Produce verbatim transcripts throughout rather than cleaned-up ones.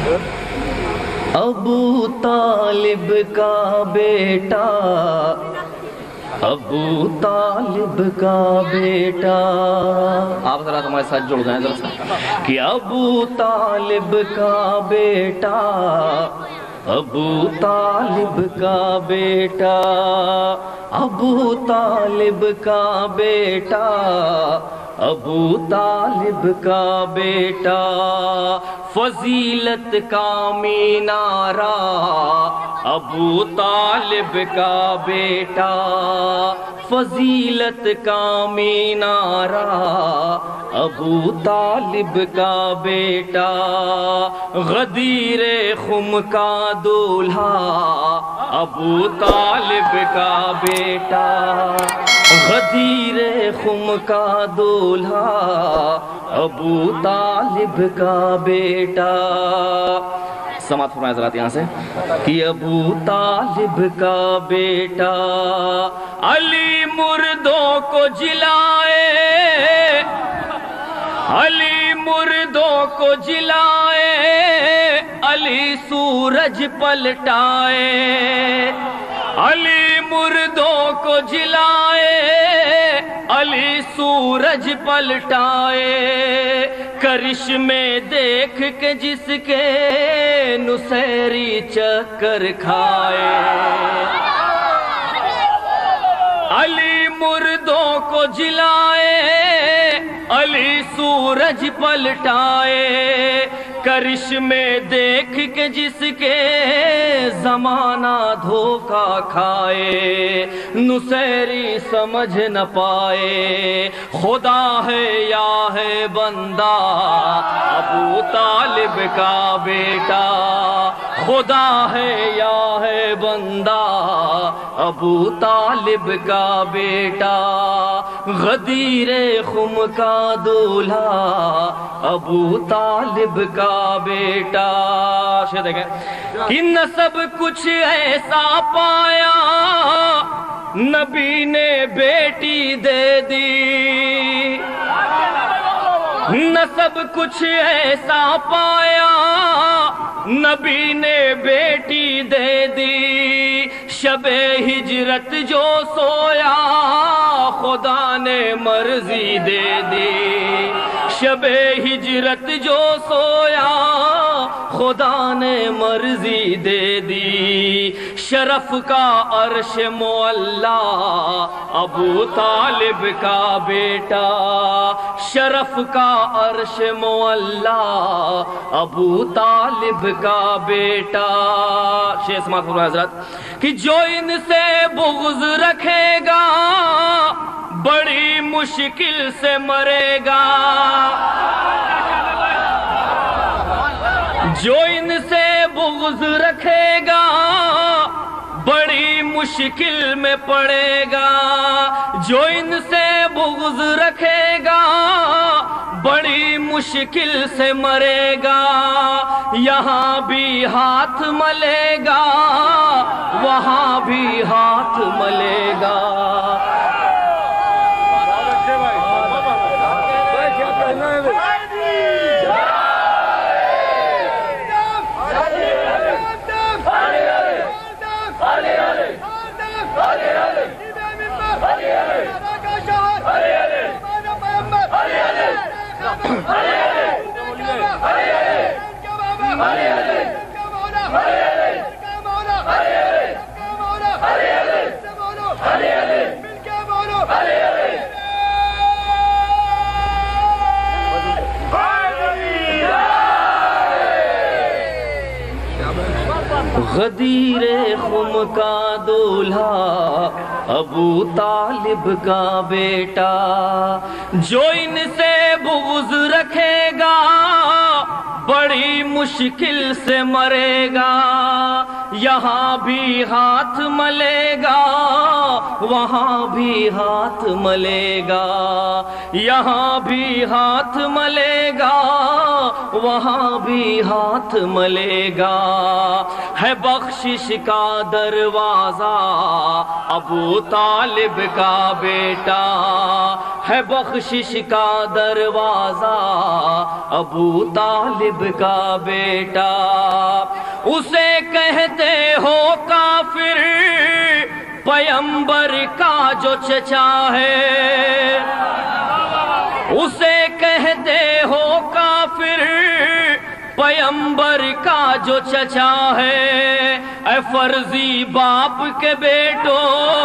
ابو طالب کا بیٹا، ابو طالب کا بیٹا، آپ ذرا تمہارے ساتھ جڑ جائیں ذرا سا کہ ابو طالب کا بیٹا، ابو طالب کا بیٹا، ابو طالب کا بیٹا، ابو طالب کا بیٹا، فضیلت کا مینارہ ابو طالب کا بیٹا، فضیلت کا مینارہ ابو طالب کا بیٹا، غدیر خم کا دولہا ابو طالب کا بیٹا، غدیر خم کا دولہا ابو طالب کا بیٹا۔ سماعت فرمائے حضرات یہاں سے کہ ابو طالب کا بیٹا، علی مردوں کو جلائے، علی مردوں کو جلائے، علی سورج پلٹائے، علی مردوں کو جلائے، علی سورج پلٹائے، کرشمے دیکھ کے جس کے نصیری چکر کھائے، علی مردوں کو جلائے، علی سورج پلٹائے، کرشمے دیکھ کے جس کے زمانہ دھوکہ کھائے، نصیری سمجھ نہ پائے، خدا ہے یا ہے بندہ ابو طالب کا بیٹا، خدا ہے یا ہے بندہ ابو طالب کا بیٹا، غدیر خم کا دولہا ابو طالب کا بیٹا۔ شاید دیکھیں کہ نسب کچھ ایسا پایا نبی نے بیٹی دے دی، نسب کچھ ایسا پایا نبی نے بیٹی دے دی، شب ہجرت جو سویا خدا نے مرضی دے دی، شب ہجرت جو سویا خدا نے مرضی دے دی، شرف کا عرش معلا ابو طالب کا بیٹا، شرف کا عرش معلا ابو طالب کا بیٹا۔ شیخ سماعت فرمائے حضرت کہ جو ان سے بغض رکھے گا بڑی مشکل سے مرے گا، جو ان سے بغض رکھے گا بڑی مشکل میں پڑے گا، جو ان سے بغض رکھے گا بڑی مشکل سے مرے گا، یہاں بھی ہاتھ ملے گا وہاں بھی ہاتھ ملے گا۔ غدیر خم کا دولہا ابو طالب کا بیٹا، جو ان سے بغض رکھے گا بڑی مشکل سے مرے گا، یہاں بھی ہاتھ ملے گا وہاں بھی ہاتھ ملے گا، یہاں بھی ہاتھ ملے گا وہاں بھی ہاتھ ملے گا، ہے بخشش کا دروازہ ابو طالب کا بیٹا، ہے بخشش کا دروازہ ابو طالب کا بیٹا، اسے کہتے ہو کافر پیغمبر کا جو چچا ہے، اسے کہتے ہو کافر پیغمبر کا جو چچا ہے، اے فرضی باپ کے بیٹو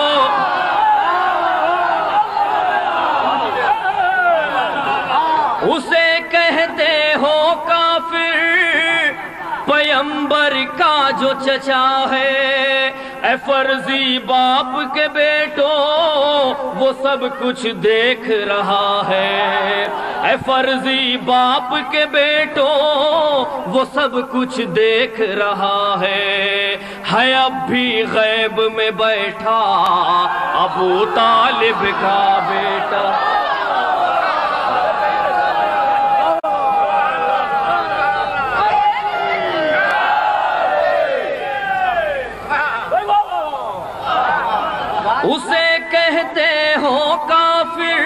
اسے کہتے ہو کافر پیغمبر کا جو چچا ہے، اے فرضی باپ کے بیٹو وہ سب کچھ دیکھ رہا ہے، اے فرضی باپ کے بیٹو وہ سب کچھ دیکھ رہا ہے، ہے اب بھی غیب میں بیٹھا ابو طالب کا بیٹا۔ اسے کہتے ہو کافر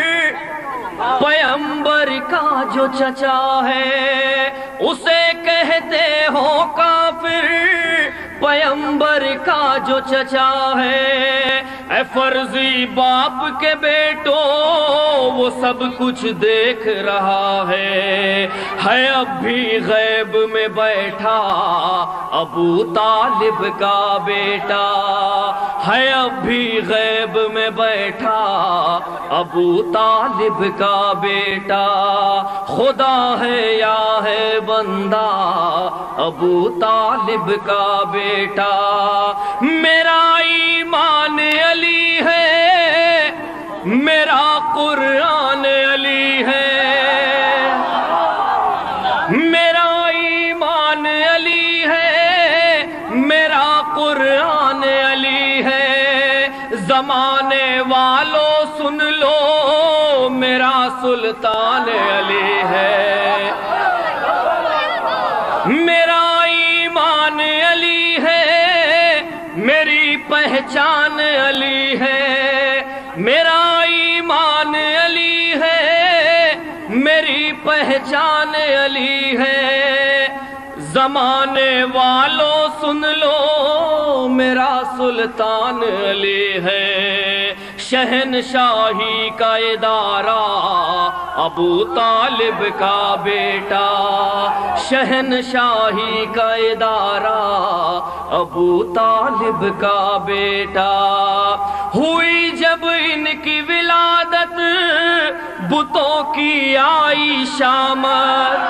پیغمبر کا جو چچا ہے، اسے کہتے ہو کافر پیغمبر کا جو چچا ہے، اے فرضی باپ کے بیٹو وہ سب کچھ دیکھ رہا ہے، ہے اب بھی غیب میں بیٹھا ابو طالب کا بیٹا، ہے اب بھی غیب میں بیٹھا ابو طالب کا بیٹا، خدا ہے یا ہے بندہ ابو طالب کا بیٹا، میرا ایمان علی ہے میرا قرآن علی ہے، میرا ایمان علی ہے میرا قرآن علی ہے، زمانے والوں سن لو میرا سلطان علی ہے، میرا ایمان علی ہے میری پہچان علی ہے، میرا ایمان علی ہے میری پہچان علی ہے، زمانے والوں سن لو میرا سلطان علی ہے، شہنشاہی کا ادارہ ابو طالب کا بیٹا، شہنشاہی کا ادارہ ابو طالب کا بیٹا، ہوئی جب ان کی ولادت بتوں کی آئی شامت،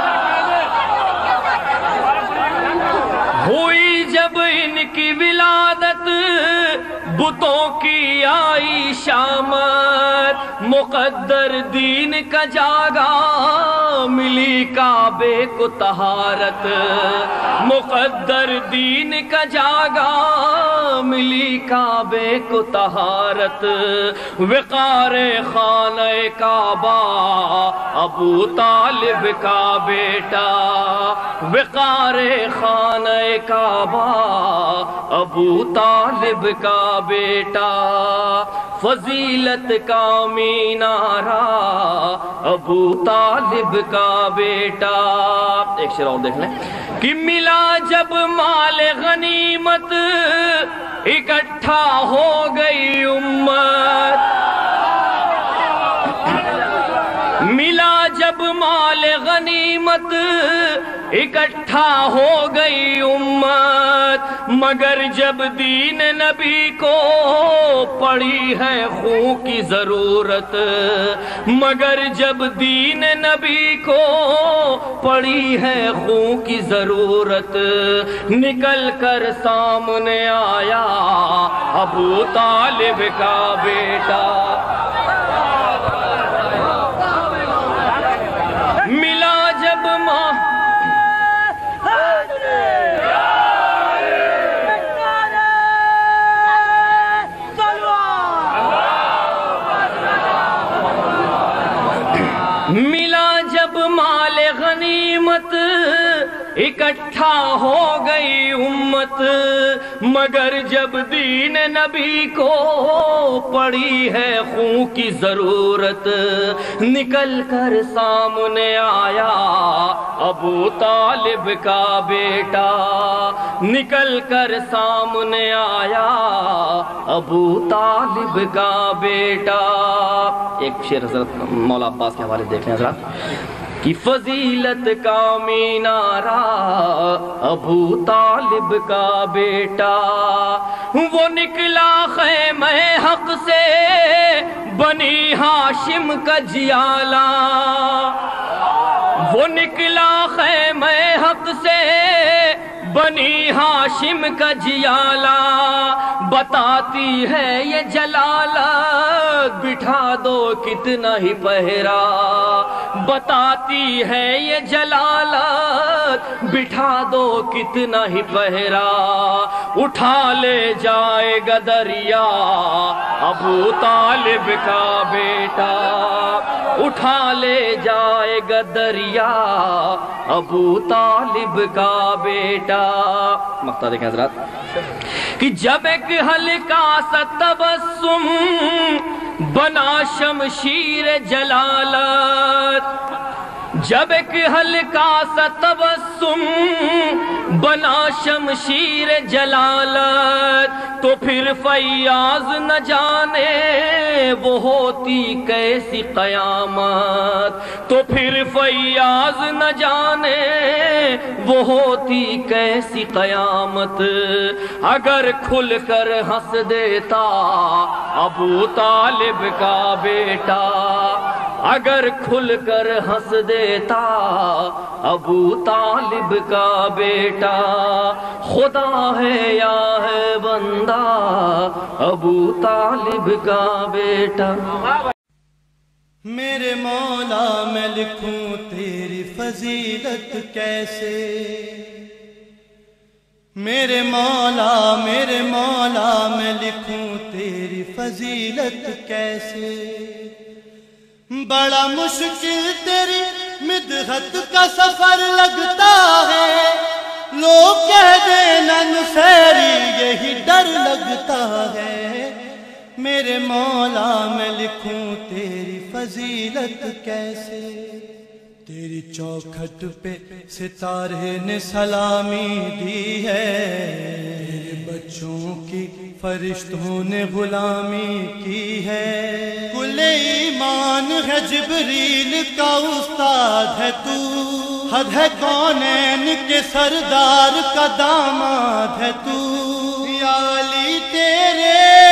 ہوئی جب ان کی ولادت بتوں کی آئی شامت، مقدر دین کا جاگا ملی کعبے کو طہارت، مقدر دین کا جاگا ملی کعبے کو طہارت، وقار خانہ کعبہ ابو طالب کا بیٹا، وقار خانہ کعبہ ابو طالب کا بیٹا، فضیلت کا مینارہ ابو طالب کا بیٹا۔ ایک شعر اور دیکھ لیں کہ ملا جب مال غنیمت اکٹھا ہو گئی امت، ملا جب مال غنیمت اکٹھا ہو گئی امت، مگر جب دین نبی کو پڑی ہے خون کی ضرورت، مگر جب دین نبی کو پڑی ہے خون کی ضرورت، نکل کر سامنے آیا ابو طالب کا بیٹا، ملا جب ماں ملا جب مال غنیمت اکٹھا ہو گئی امت، مگر جب دین نبی کو پڑی ہے خون کی ضرورت، نکل کر سامنے آیا ابو طالب کا بیٹا، نکل کر سامنے آیا ابو طالب کا بیٹا۔ ایک شعر حضرت مولا عباس کے حوالے دیکھ لیں حضرات کہ فضیلت کا مینارہ ابو طالب کا بیٹا، وہ نکلا خیمہ حق سے بنی ہاشم کا جیالہ، وہ نکلا خیمہ حق سے بنی ہاشم کا جیالہ، بتاتی ہے یہ جلالت بٹھا دو کتنا ہی پہرا، بتاتی ہے یہ جلالت بٹھا دو کتنا ہی پہرا، اٹھا لے جائے گا دریا ابو طالب کا بیٹا، اٹھا لے جائے گا دریا ابو طالب کا بیٹا۔ مقطع دیکھیں حضرات کہ جب ایک ہلکا سا تبسم بنا شمشیر جلالت، جب ایک ہلکا سا تبسم بنا شمشیر جلالت، تو پھر فیاض نہ جانے وہ ہوتی کیسی قیامت، تو پھر فیاض نہ جانے وہ ہوتی کیسی قیامت، اگر کھل کر ہنس دیتا ابو طالب کا بیٹا، اگر کھل کر ہنس دیتا ابو طالب کا بیٹا، خدا ہے یا ہے بندہ ابو طالب کا بیٹا۔ میرے مولا میں لکھوں تیری فضیلت کیسے، میرے مولا میرے مولا میں لکھوں تیری فضیلت کیسے، بڑا مشکل تیری مدحت کا سفر لگتا ہے، لوگ کہہ دینا نصیری یہی ڈر لگتا ہے، میرے مولا میں لکھوں تیری فضیلت کیسے، تیری چوکھٹ پہ ستارے نے سلامی دی ہے، تیرے بچوں کی فرشتوں نے غلامی کی ہے، کل ایمان ہے جبریل کا استاد ہے تو، حد ہے کونین کے سردار کا داماد ہے تو، یا علی تیرے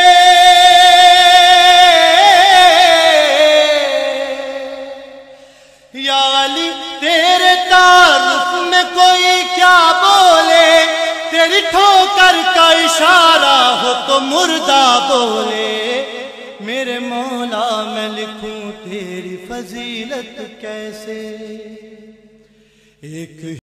یا علی تیرے تعارف میں کوئی کیا بولے، تیری ٹھوکر کا اشارہ ہو تو مردہ بولے، میرے مولا میں لکھوں تیری فضیلت کیسے، ایک